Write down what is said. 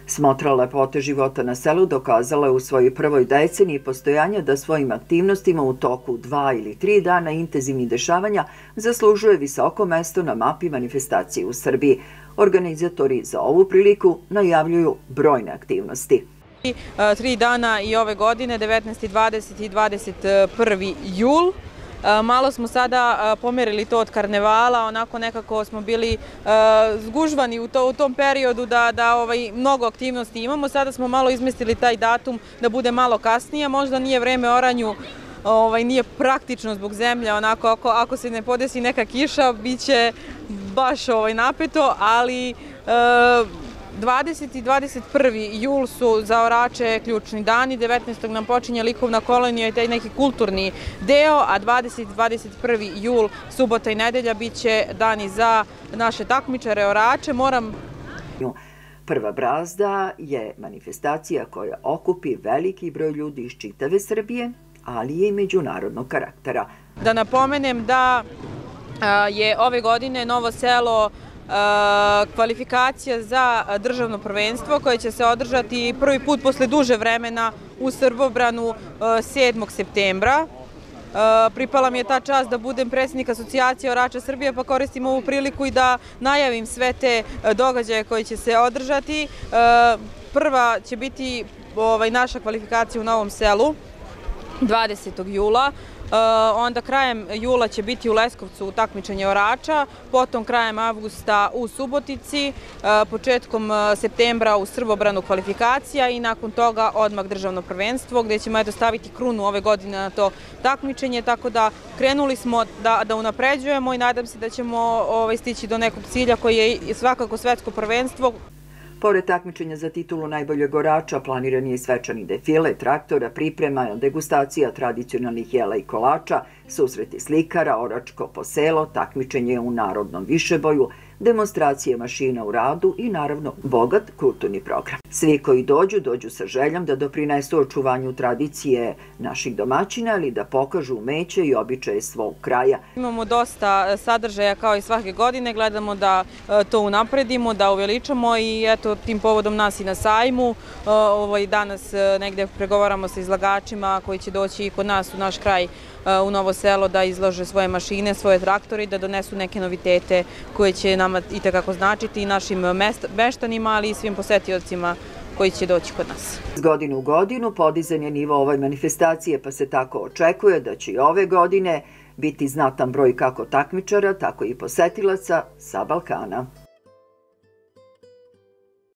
Smotra lepote života na selu dokazala je u svojoj prvoj deceniji postojanja da svojim aktivnostima u toku 2 ili 3 dana intenzivnih dešavanja zaslužuje visoko mesto na mapi manifestacije u Srbiji. Organizatori za ovu priliku najavljuju brojne aktivnosti. 3 dana i ove godine, 19. 20. i 21. jul. Malo smo sada pomerili to od karnevala, onako nekako smo bili zgužvani u tom periodu da mnogo aktivnosti imamo. Sada smo malo izmestili taj datum da bude malo kasnije, možda nije vreme oranju, nije praktično zbog zemlje, onako ako se ne podesi neka kiša, bit će baš napeto, ali 20. i 21. jul su za orače ključni dani, 19. nam počinje likovna kolonija i taj neki kulturni deo, a 20. i 21. jul, subota i nedelja, bit će dani za naše takmičare orače. Prva brazda je manifestacija koja okupi veliki broj ljudi iz čitave Srbije, ali je i međunarodnog karaktera. Da napomenem da je ove godine Novo Selo kvalifikacija za državno prvenstvo koje će se održati prvi put posle duže vremena u Srbobranu 7. septembra. Pripala mi je ta čast da budem predsjednik Asocijacije orača Srbije, pa koristim ovu priliku i da najavim sve te događaje koji će se održati. Prva će biti naša kvalifikacija u Novom Selu 20. jula. Onda krajem jula će biti u Leskovcu takmičenje orača, potom krajem avgusta u Subotici, početkom septembra u Srbobranu kvalifikacija i nakon toga odmah državno prvenstvo gdje ćemo staviti krunu ove godine na to takmičenje, tako da krenuli smo da unapređujemo i nadam se da ćemo stići do nekog cilja koji je svakako svetsko prvenstvo. Pored takmičenja za titulu najboljeg orača, planiran je i svečani defile, traktora, priprema, degustacija tradicionalnih jela i kolača, susreti slikara, oračko poselo, takmičenje u narodnom višeboju, demonstracije mašina u radu i naravno bogat kulturni program. Svi koji dođu sa željom da doprinesu očuvanju tradicije naših domaćina, ali da pokažu umeće i običaje svog kraja. Imamo dosta sadržaja kao i svake godine, gledamo da to unapredimo, da uveličamo i eto tim povodom nas i na sajmu. Danas negde pregovaramo sa izlagačima koji će doći i kod nas u naš kraj u Novo Selo da izlože svoje mašine, svoje traktore i da donesu neke novitete koje će nama itekako značiti i našim meštanima, ali i svim posetiocima koji će doći kod nas. Iz godine u godinu podizan je nivo ove manifestacije, pa se tako očekuje da će i ove godine biti znatan broj kako takmičara, tako i posetilaca sa Balkana.